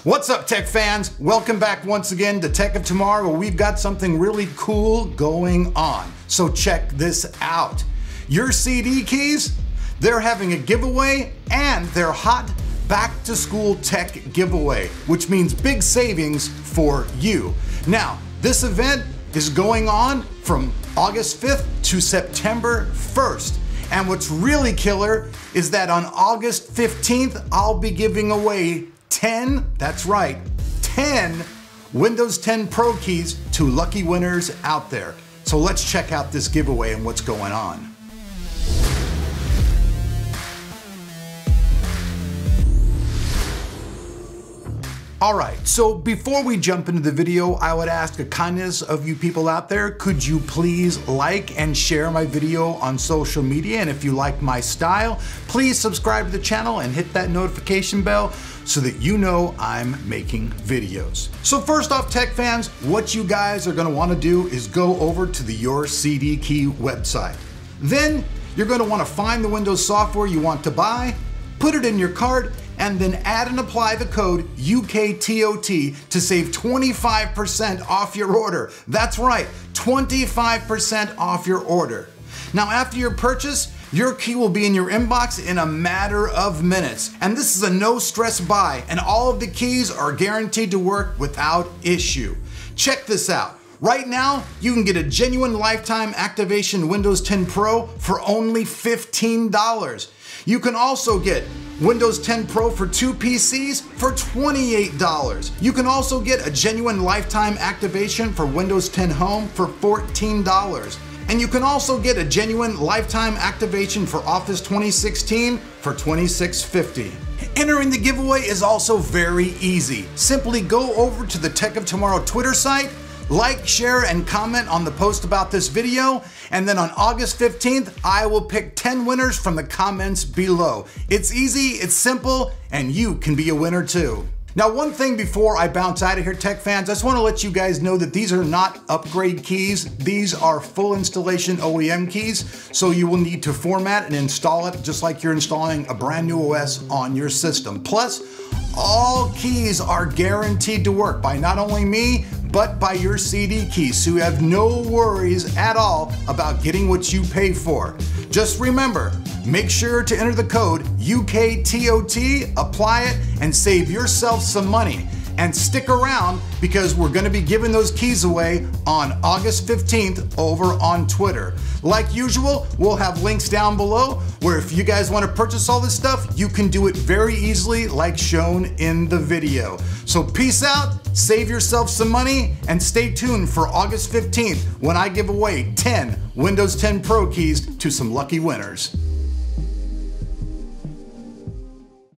What's up, tech fans? Welcome back once again to Tech of Tomorrow, where we've got something really cool going on. So check this out. urcdkeys, they're having a giveaway and their hot back to school tech giveaway, which means big savings for you. Now, this event is going on from August 5th to September 1st. And what's really killer is that on August 15th, I'll be giving away 10, that's right, 10 Windows 10 Pro keys to lucky winners out there. So let's check out this giveaway and what's going on. All right, so before we jump into the video, I would ask a kindness of you people out there. Could you please like and share my video on social media? And if you like my style, please subscribe to the channel and hit that notification bell so that you know I'm making videos. So first off, tech fans, what you guys are gonna wanna do is go over to the urcdkey website. Then you're gonna wanna find the Windows software you want to buy, put it in your cart, and then add and apply the code UKTOT to save 25% off your order. That's right, 25% off your order. Now, after your purchase, your key will be in your inbox in a matter of minutes. And this is a no stress buy, and all of the keys are guaranteed to work without issue. Check this out. Right now, you can get a genuine lifetime activation Windows 10 Pro for only $15. You can also get Windows 10 Pro for 2 PCs for $28. You can also get a genuine lifetime activation for Windows 10 Home for $14. And you can also get a genuine lifetime activation for Office 2016 for $26.50. Entering the giveaway is also very easy. Simply go over to the Tech of Tomorrow Twitter site, like, share, and comment on the post about this video, and then on August 15th, I will pick 10 winners from the comments below. It's easy, it's simple, and you can be a winner too. Now, one thing before I bounce out of here, tech fans, I just want to let you guys know that these are not upgrade keys. These are full installation OEM keys, so you will need to format and install it just like you're installing a brand new OS on your system. Plus, all keys are guaranteed to work by not only me, but by urcdkeys, so you have no worries at all about getting what you pay for. Just remember, make sure to enter the code UKTOT, apply it, and save yourself some money. And stick around because we're gonna be giving those keys away on August 15th over on Twitter. Like usual, we'll have links down below where if you guys wanna purchase all this stuff, you can do it very easily like shown in the video. So peace out, save yourself some money, and stay tuned for August 15th when I give away 10 Windows 10 Pro keys to some lucky winners.